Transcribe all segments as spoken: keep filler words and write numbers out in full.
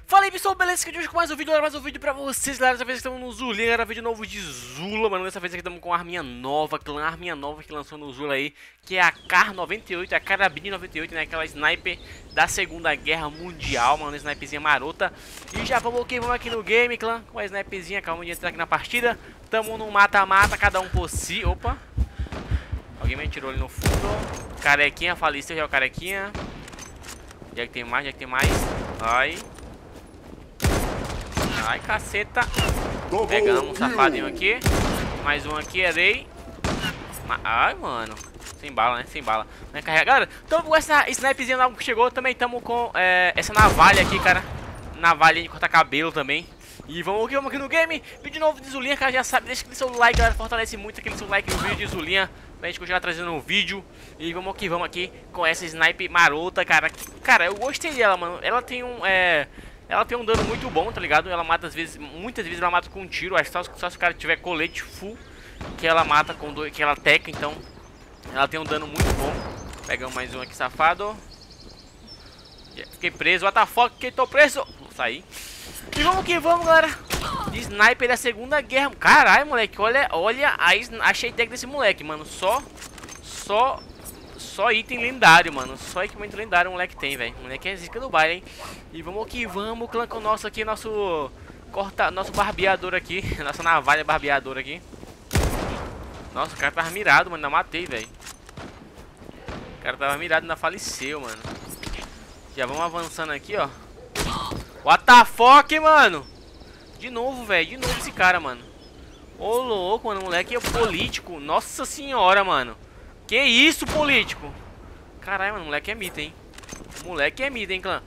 Fala aí pessoal, beleza? Que hoje com mais um vídeo, mais um vídeo pra vocês, galera. Dessa vez estamos no Zulinha, galera, vídeo novo de Zula, mano. Dessa vez aqui estamos com a arminha nova, clã arminha nova que lançou no Zula aí, que é a Kar noventa e oito, a Carabine noventa e oito, né? Aquela sniper da Segunda Guerra Mundial, mano, uma sniperzinha marota. E já vamos aqui, vamos aqui no game, clã, com a sniperzinha, acabamos de entrar aqui na partida. Tamo no mata-mata, cada um por si. Opa! Alguém me atirou ali no fundo. Carequinha, faleceu já o carequinha. Já que tem mais, já que tem mais. Ai. Ai, caceta. Pegamos um safadinho aqui. Mais um aqui, errei. Ai, mano. Sem bala, né? Sem bala. Vai carregar. Galera, tamo com essa sniperzinha nova que chegou. Também tamo com é, essa navalha aqui, cara. Navalha de cortar cabelo também. E vamos aqui, vamos aqui no game. Vídeo novo de Zulinha, cara, já sabe. Deixa aquele seu like, galera. Fortalece muito aquele seu like no vídeo de Zulinha, pra gente continuar trazendo um vídeo. E vamos aqui, vamos aqui com essa sniper marota, cara. Cara, eu gostei dela, mano. Ela tem um, é... Ela tem um dano muito bom, tá ligado? Ela mata às vezes, muitas vezes ela mata com um tiro. Acho que só, só se o cara tiver colete full que ela mata com dois, que ela teca, então ela tem um dano muito bom. Pegamos mais um aqui, safado. Fiquei preso, what the fuck, que tô preso. Vou sair. E vamos que vamos, galera. De sniper da Segunda Guerra. Caralho, moleque, olha, olha a, a shaytag desse moleque, mano. Só, só... Só item lendário, mano. Só equipamento lendário o moleque tem, velho. O moleque é zica do baile, hein. E vamos que vamos, clã com nosso aqui, nosso corta, nosso barbeador aqui. Nossa navalha barbeadora aqui. Nossa, o cara tava mirado, mano. Ainda matei, velho. O cara tava mirado, ainda faleceu, mano. Já vamos avançando aqui, ó. What the fuck, mano? De novo, velho. De novo esse cara, mano. Ô, louco, mano. O moleque é político. Nossa senhora, mano. Que isso, político? Caralho, mano, o moleque é mito, hein? O moleque é mito, hein, clã?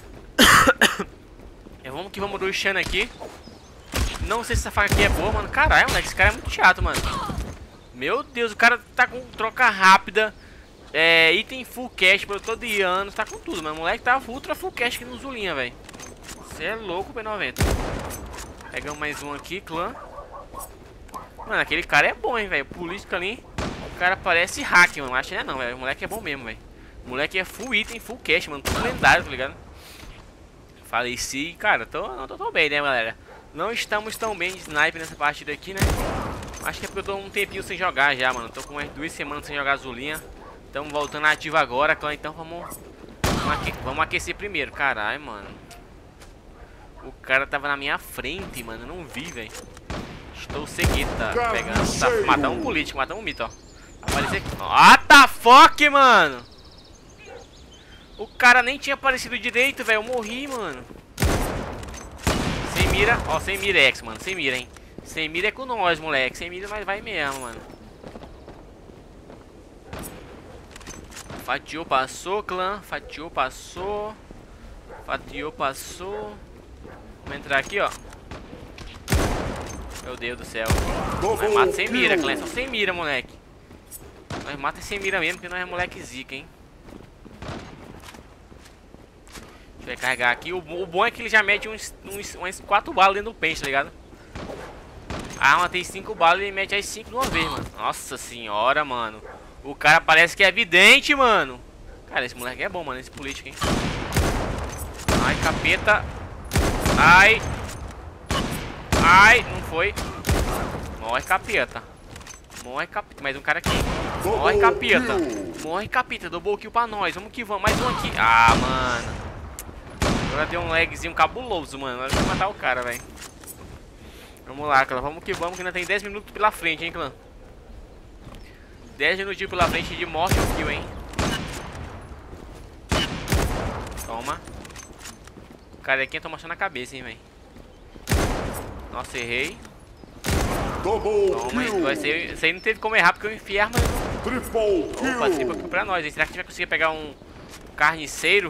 É, vamos que vamos rushando aqui. Não sei se essa faca aqui é boa, mano. Caralho, moleque, esse cara é muito chato, mano. Meu Deus, o cara tá com troca rápida. É, item full cash, pelo todo ano. Tá com tudo, mano. O moleque tá ultra full cash aqui no Zulinha, velho. Você é louco, P noventa. Pegamos mais um aqui, clã. Mano, aquele cara é bom, hein, velho. Político ali. O cara parece hack, mano. Acho que não é não, velho. O moleque é bom mesmo, velho. O moleque é full item, full cash, mano. Tudo lendário, tá ligado? Faleci, cara. Tô, não tô tão bem, né, galera? Não estamos tão bem de sniper nessa partida aqui, né? Acho que é porque eu tô um tempinho sem jogar já, mano. Tô com umas duas semanas sem jogar Zulinha. Estamos voltando ativo agora, clã. Então vamos... Vamos, aque vamos aquecer primeiro. Caralho, mano. O cara tava na minha frente, mano. Eu não vi, velho. Estou cegueta. Pegando. Tá, matar um político, matar um mito, ó. Aparecer aqui. What the fuck, mano? O cara nem tinha aparecido direito, velho. Eu morri, mano. Sem mira. Ó, sem mirex, mano. Sem mira, hein. Sem mira é com nós, moleque. Sem mira nós vai mesmo, mano. Fatiou, passou, clã. Fatiou, passou. Fatiou, passou. Vamos entrar aqui, ó. Meu Deus do céu. Nós mata sem mira, clã. Só sem mira, moleque. Nós mata sem mira mesmo, porque nós é moleque zica, hein. Deixa eu carregar aqui. O, o bom é que ele já mete uns, uns, umas quatro balas dentro do pente, tá ligado? A arma tem cinco balas e ele mete as cinco de uma vez, mano. Nossa senhora, mano. O cara parece que é vidente, mano. Cara, esse moleque é bom, mano. Esse político, hein. Ai, capeta. Ai. Ai, não foi. Morre, capeta. Morre, capeta. Mais um cara aqui. Morre, capeta. Morre, capeta. Double kill pra nós. Vamos que vamos. Mais um aqui. Ah, mano. Agora deu um lagzinho cabuloso, mano. Nós vamos matar o cara, velho. Vamos lá, clã. Vamos que vamos, que ainda tem dez minutos pela frente, hein, clã. dez minutinhos pela frente de morte ou kill, hein. Toma. O cara aqui tá mostrando a cabeça, hein, velho. Nossa, errei. Toma, vai ser, isso aí não teve como errar porque eu enfiei a arma. Opa, triple kill pra nós, hein? Será que a gente vai conseguir pegar um carniceiro?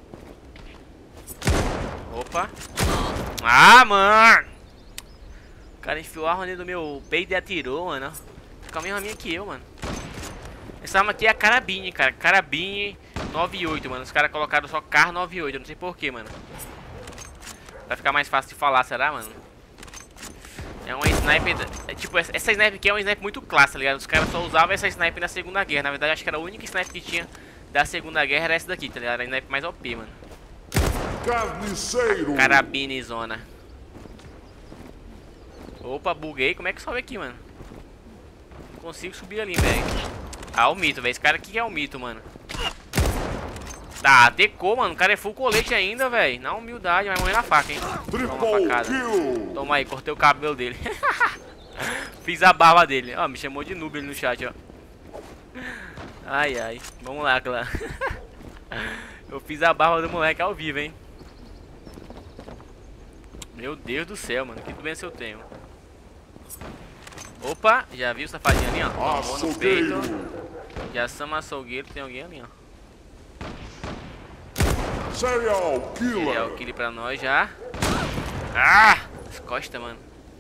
Opa. Ah, mano. O cara enfiou a arma dentro do meu peito e atirou, mano. Tá com a mesma minha que eu, mano. Essa arma aqui é a Carabine, cara. Carabine noventa e oito, mano. Os caras colocaram só Car noventa e oito, eu não sei porquê, mano. Vai ficar mais fácil de falar, será, mano? É uma sniper, é, tipo, essa sniper aqui é uma sniper muito clássica, tá ligado? Os caras só usavam essa sniper na Segunda Guerra. Na verdade, acho que era a única sniper que tinha da Segunda Guerra era essa daqui, tá ligado? Era a sniper mais O P, mano. Carniceiro. Carabinezona. Opa, buguei. Como é que sobe aqui, mano? Não consigo subir ali, velho. Ah, o mito, velho. Esse cara aqui é o mito, mano. Tá, decou, mano. O cara é full colete ainda, velho. Na humildade, vai morrer na faca, hein? Toma uma facada. Toma aí, cortei o cabelo dele. Fiz a barba dele. Ó, me chamou de noob ali no chat, ó. Ai, ai. Vamos lá, claro. Eu fiz a barba do moleque ao vivo, hein? Meu Deus do céu, mano. Que doença eu tenho. Opa, já viu o safadinho ali, ó? Tomou no peito. Já chama açougueiro. Tem alguém ali, ó. Serial Killer. Serial Killer pra nós já. Ah! As costas, mano.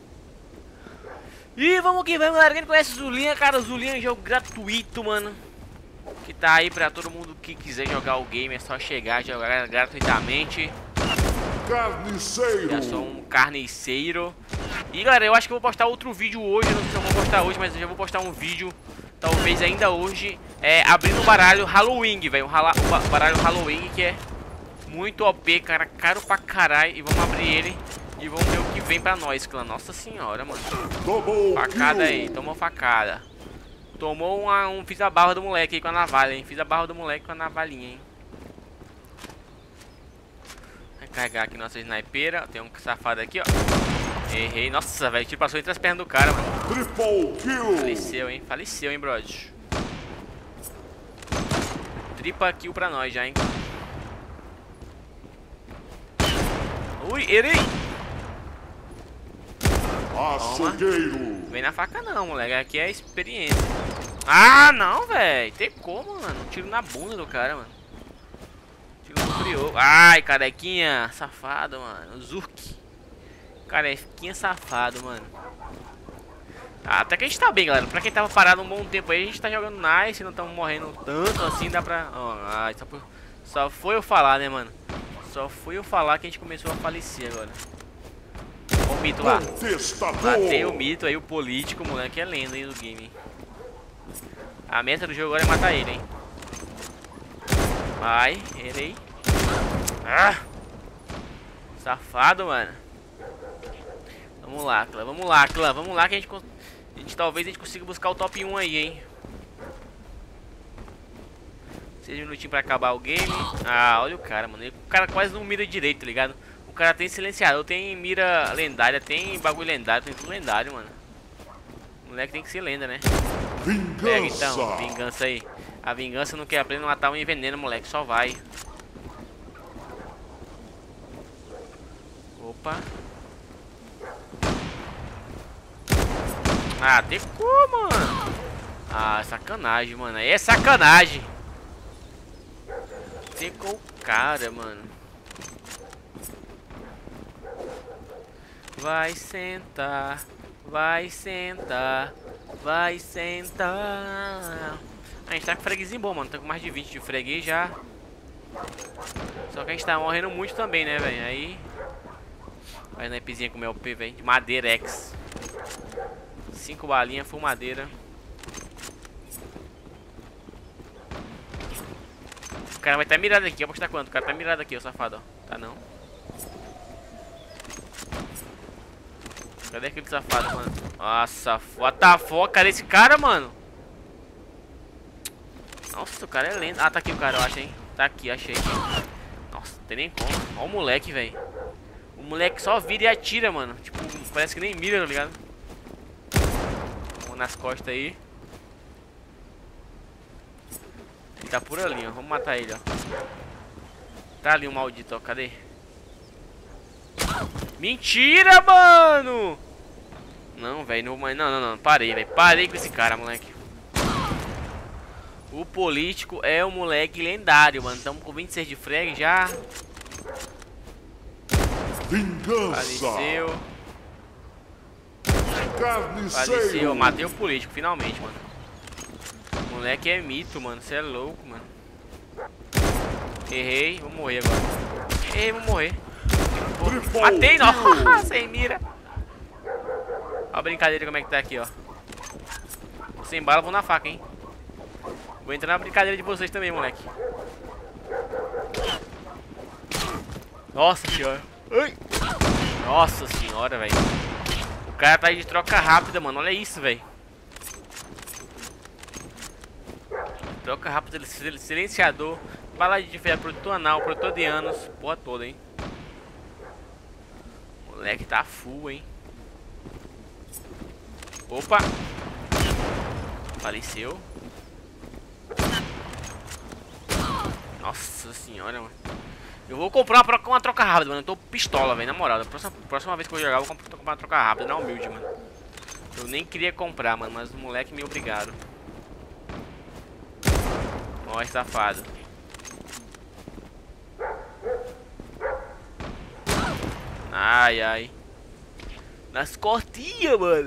E vamos que vamos, galera. Quem conhece Zulinha, cara, Zulinha é um jogo gratuito, mano. Que tá aí pra todo mundo que quiser jogar o game. É só chegar e jogar gratuitamente. Carniceiro. Já sou um carniceiro. E galera, eu acho que eu vou postar outro vídeo hoje. Eu não sei se eu vou postar hoje, mas eu já vou postar um vídeo. Talvez ainda hoje. É, abrindo o baralho Halloween, velho. Um baralho Halloween que é muito O P, cara. Caro pra caralho. E vamos abrir ele. E vamos ver o que vem pra nós, clã. Nossa senhora, mano. Facada aí. Tomou facada. Tomou uma, um... Fiz a barra do moleque aí com a navalha, hein. Fiz a barra do moleque com a navalhinha, hein. Vai carregar aqui nossa snipeira. Tem um safado aqui, ó. Errei. Nossa, velho. O tiro passou entre as pernas do cara, mano. Triple kill. Faleceu, hein. Faleceu, hein, brother. Tripa kill pra nós já, hein. Ui, errei. Açougueiro. Vem na faca não, moleque. Aqui é experiência. Ah, não, velho. Tecou, mano. Um tiro na bunda do cara, mano. Tiro no friou. Ai, carequinha. Safado, mano. Zurk. Carequinha safado, mano. Ah, até que a gente tá bem, galera. Pra quem tava parado um bom tempo aí, a gente tá jogando nice. Não estamos morrendo tanto assim. Dá pra... Oh, ai, só, só foi eu falar, né, mano. Só foi eu falar que a gente começou a falecer agora. Olha o mito lá. Matei o mito aí, o político, moleque, é lenda aí do game. A meta do jogo agora é matar ele, hein. Vai, errei. Ah! Safado, mano. Vamos lá, clã, vamos lá, clã, vamos lá que a gente, a gente talvez a gente consiga buscar o top um aí, hein. Seis minutinhos pra acabar o game. Ah, olha o cara, mano. O cara quase não mira direito, tá ligado? O cara tem silenciador, tem mira lendária, tem bagulho lendário, tem tudo lendário, mano. O moleque tem que ser lenda, né? Vingança. Pega então, vingança aí. A vingança não quer aprender a matar um enveneno, moleque. Só vai. Opa. Ah, tecou, mano. Ah, sacanagem, mano. Aí é sacanagem. Tecou o cara, mano. Vai sentar, vai sentar, vai sentar. A gente tá com freguesinho bom, mano. Tá com mais de vinte de freguês já. Só que a gente tá morrendo muito também, né, velho? Aí... Vai na epizinha com o meu P, velho. De madeira X. Cinco balinhas, full madeira. O cara vai estar tá mirado aqui. Eu vou postar quanto? O cara tá mirado aqui, ô safado, ó. Tá não. Cadê aquele safado, mano? Nossa, what the fuck? Cadê esse cara, mano? Nossa, o cara é lento. Ah, tá aqui o cara, eu acho, hein? Tá aqui, achei. Nossa, não tem nem como. Olha o moleque, velho. O moleque só vira e atira, mano. Tipo, parece que nem mira, tá ligado? Vamos nas costas aí. Ele tá por ali, ó. Vamos matar ele, ó. Tá ali o maldito, ó. Cadê? Mentira, mano! Não, velho, não, não, não, não, parei, velho, parei com esse cara, moleque. O político é o moleque lendário, mano. Estamos com vinte e seis de frag já. Vingança. Faleceu. Carniceiro. Faleceu, matei o político, finalmente, mano. O moleque é mito, mano, você é louco, mano. Errei, vou morrer agora. Errei, vou morrer. Pô, matei, não, sem mira. Olha a brincadeira como é que tá aqui, ó. Sem bala, vou na faca, hein. Vou entrar na brincadeira de vocês também, moleque. Nossa senhora. Ai. Nossa senhora, velho. O cara tá aí de troca rápida, mano. Olha isso, velho. Troca rápida, silenciador, bala de ferro, protetor anal, protetor de anos, porra toda, hein. Moleque tá full, hein. Opa. Faleceu. Nossa senhora, mano. Eu vou comprar uma, uma troca rápida, mano. Eu tô pistola, velho, na moral. Da próxima, próxima vez que eu jogar, eu vou comprar uma troca rápida, na humilde, mano. Eu nem queria comprar, mano, mas os moleques me obrigaram. Ó, safado. Ai, ai. Nas costinhas, mano.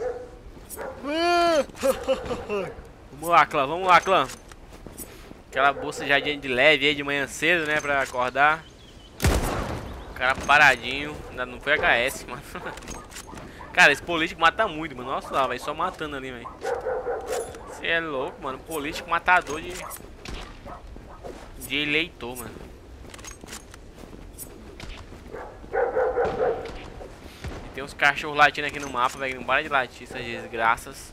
Vamos lá, clã, vamos lá, clã. Aquela bolsa já de leve aí de manhã cedo, né, pra acordar. O cara paradinho. Ainda não foi H S, mano. Cara, esse político mata muito, mano. Nossa lá, vai só matando ali, velho. Você é louco, mano. Político matador de... de eleitor, mano. E tem uns cachorros latindo aqui no mapa, velho. Não para de latir, essas desgraças.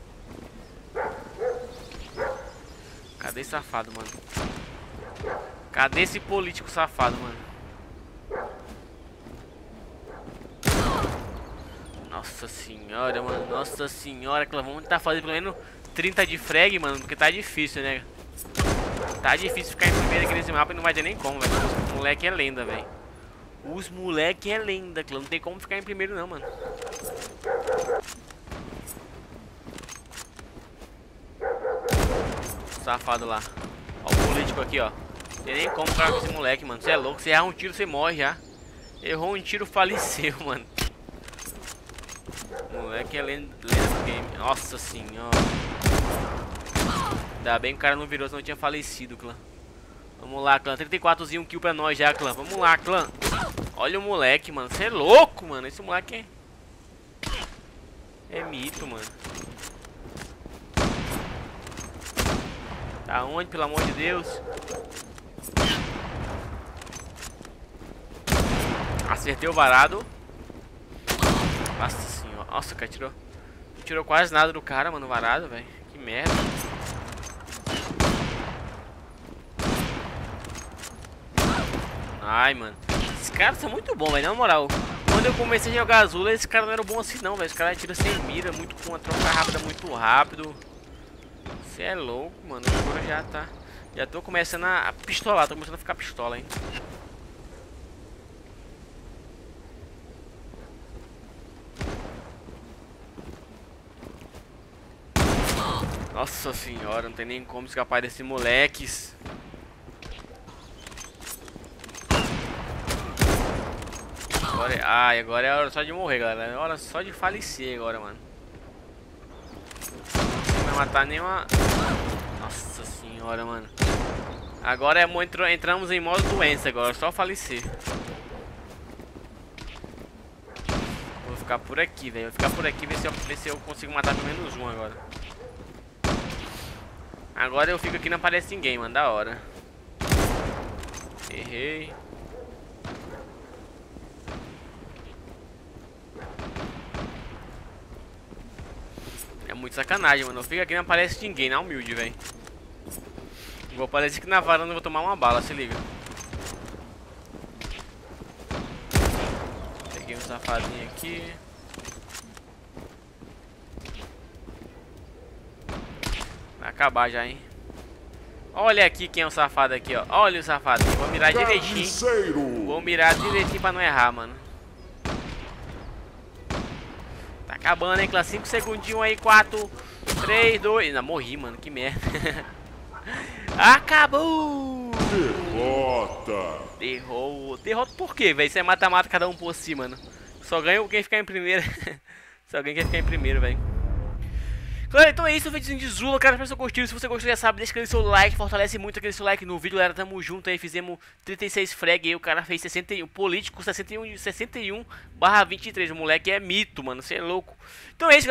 Cadê esse safado, mano? Cadê esse político safado, mano? Nossa senhora, mano. Nossa senhora, que vamos tentar fazer pelo menos trinta de frag, mano. Porque tá difícil, né? Tá difícil ficar em primeiro aqui nesse mapa e não vai ter nem como, velho. Os moleque é lenda, velho. Os moleque é lenda, clã. Não tem como ficar em primeiro não, mano. Safado lá. Ó o político aqui, ó. Não tem nem como ficar com esse moleque, mano. Você é louco. Você erra um tiro, você morre já. Errou um tiro, faleceu, mano. O moleque é lenda, lenda do game. Nossa senhora. Ainda bem que o cara não virou, senão tinha falecido, clã. Vamos lá, clã. trinta e quatro zinho, um kill pra nós já, clã. Vamos lá, clã. Olha o moleque, mano. Você é louco, mano. Esse moleque é... é mito, mano. Tá onde, pelo amor de Deus? Acertei o varado. Nossa senhora. Nossa, cara, tirou... Não tirou quase nada do cara, mano, varado, velho. Que merda. Ai, mano. Esses caras são muito bons, velho. Na moral. Quando eu comecei a jogar azul, esses caras não eram bons assim, não, velho. Os caras tiram sem mira, muito com uma troca rápida, muito rápido. Você é louco, mano. Agora já tá. Já tô começando a pistolar. Tô começando a ficar pistola, hein. Nossa senhora, não tem nem como escapar desses moleques. Agora é... Ai, agora é hora só de morrer, galera. É hora só de falecer agora, mano. Não vai matar nenhuma... Nossa senhora, mano. Agora é... Entro... entramos em modo doença agora, só falecer. Vou ficar por aqui, velho. Vou ficar por aqui, ver se, eu... ver se eu consigo matar pelo menos um agora. Agora eu fico aqui e não aparece ninguém, mano. Da hora. Errei. É muito sacanagem, mano. Eu fico aqui e não aparece ninguém, na humilde, velho. Vou aparecer aqui na varanda e vou tomar uma bala, se liga. Peguei um safadinho aqui. Vai acabar já, hein. Olha aqui quem é o safado aqui, ó. Olha o safado. Vou mirar direitinho. Vou mirar direitinho pra não errar, mano. Tá acabando, hein, clã. cinco segundinhos aí. quatro, três, dois. Ainda morri, mano. Que merda. Acabou. Derrota. Derrota. Derrota por quê, velho? Isso é mata-mata, cada um por si, mano. Só ganha quem ficar em primeiro. Só ganha quem ficar em primeiro, velho. Galera, então é isso, o vídeo de Zula, cara, espero que você gostou. Se você gostou, já sabe, deixa aquele seu like, fortalece muito aquele seu like no vídeo, galera, tamo junto aí, fizemos trinta e seis frag aí, o cara fez sessenta e um, político sessenta e um, sessenta e um barra vinte e três, o moleque é mito, mano, você é louco. Então é isso, galera.